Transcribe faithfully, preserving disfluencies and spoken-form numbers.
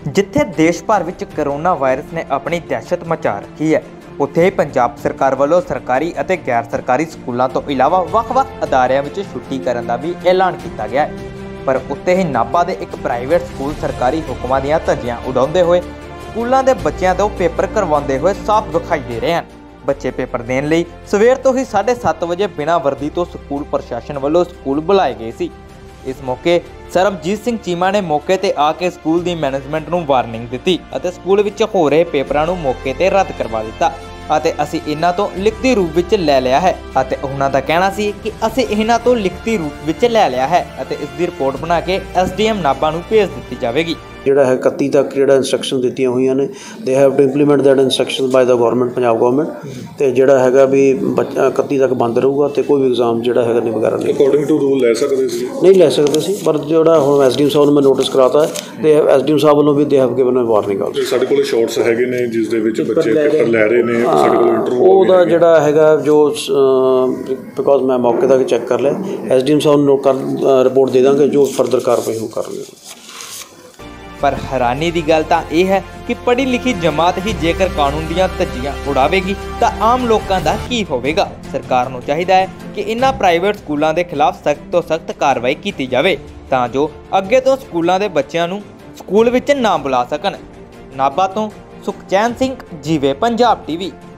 जिथे देश भर विच करोना वायरस ने अपनी दहशत मचा रखी है, उत्थे ही पंजाब सरकार वालों सरकारी अते गैर सरकारी स्कूलों तो इलावा वख-वख अदारियां विच छुट्टी करन दा भी ऐलान किया गया है। पर उत्ते ही नाभा दे एक प्राइवेट स्कूल सरकारी हुक्मां दीआं धज्जियां उड़ाउंदे होए स्कूलों के बच्चों तो पेपर करवाते हुए साफ दिखाई दे रहे हैं। बच्चे पेपर देने लई सवेर तो ही साढ़े सत्त बजे बिना वर्दी तो स्कूल प्रशासन वालों स्कूल बुलाए गए सी। इस मौके सरबजीत सिंह चीमा ने मौके ते आके स्कूल दी मैनेजमेंट नूं वार्निंग दित्ती अते स्कूल विच हो रहे पेपरां नूं मौके ते रद्द करवा दित्ता ਅਤੇ ਅਸੀਂ ਇਹਨਾਂ ਤੋਂ ਲਿਖਤੀ ਰੂਪ ਵਿੱਚ ਲੈ ਲਿਆ ਹੈ ਅਤੇ ਉਹਨਾਂ ਦਾ ਕਹਿਣਾ ਸੀ ਕਿ ਅਸੀਂ ਇਹਨਾਂ ਤੋਂ ਲਿਖਤੀ ਰੂਪ ਵਿੱਚ ਲੈ ਲਿਆ ਹੈ ਅਤੇ ਇਸ ਦੀ ਰਿਪੋਰਟ ਬਣਾ ਕੇ ਐਸਡੀਐਮ ਨਾਭਾ ਨੂੰ ਭੇਜ ਦਿੱਤੀ ਜਾਵੇਗੀ। ਜਿਹੜਾ ਹੈ ਇਕੱਤੀ ਤੱਕ ਜਿਹੜਾ ਇਨਸਟਰਕਸ਼ਨ ਦਿੱਤੀਆਂ ਹੋਈਆਂ ਨੇ they have to implement that instruction by the government Punjab government ਤੇ ਜਿਹੜਾ ਹੈਗਾ ਵੀ ਇਕੱਤੀ ਤੱਕ ਬੰਦ ਰਹੂਗਾ ਤੇ ਕੋਈ ਵੀ ਐਗਜ਼ਾਮ ਜਿਹੜਾ ਹੈਗਾ ਨਹੀਂ ਵਗੈਰਾ ਨਹੀਂ ਅਕੋਰਡਿੰਗ ਟੂ ਰੂਲ ਲੈ ਸਕਦੇ ਸੀ ਨਹੀਂ ਲੈ ਸਕਦੇ ਸੀ ਪਰ ਜਿਹੜਾ ਹੁਣ ਐਸਡੀਐਮ ਸਾਹਿਬ ਨੂੰ ਮੈਂ ਨੋਟਿਸ ਕਰਾਤਾ ਤੇ ਐਸਡੀਐਮ ਸਾਹਿਬ ਵੱਲੋਂ ਵੀ they have given a warning also. ਸਾਡੇ ਕੋਲ ਸ਼ਾਰਟਸ ਹੈਗੇ ਨੇ ਜਿਸ ਦੇ ਵਿੱਚ ਬੱਚੇ ਪੇਪਰ ਲੈ ਰਹੇ ਨੇ ਸਾਡੇ ਕੋਲ ਇੰਟਰਵਿਊ ਉਹਦਾ ਜਿਹੜਾ ਹੈਗਾ ਜੋ ਬਿਕੋਜ਼ ਮੈਂ ਮੌਕੇ ਤੱਕ ਚੈੱਕ ਕਰ ਲਿਆ ਐਸਡੀਐਮ ਸਾਹਿਬ ਨੂੰ ਕਰ ਰਿਪੋਰਟ ਦੇ ਦਾਂਗੇ ਜੋ ਫਰਦਰ ਕਾਰਵਾਈ ਹੋ ਕਰਨਗੇ। पर हैरानी की गल तो यह है कि पढ़ी लिखी जमात ही जेकर कानून दीआं धज्जियां उड़ावेगी तो आम लोगों का की होवेगा। सरकार नूं चाहिदा है कि इन्हां प्राइवेट स्कूलों के खिलाफ सख्त तो सख्त कार्रवाई की जाए तां जो अगे तो स्कूलों के बच्चों नूं स्कूल विच ना बुला सकन। नाभा तो सुखचैन सिंह जीवे पंजाब टीवी।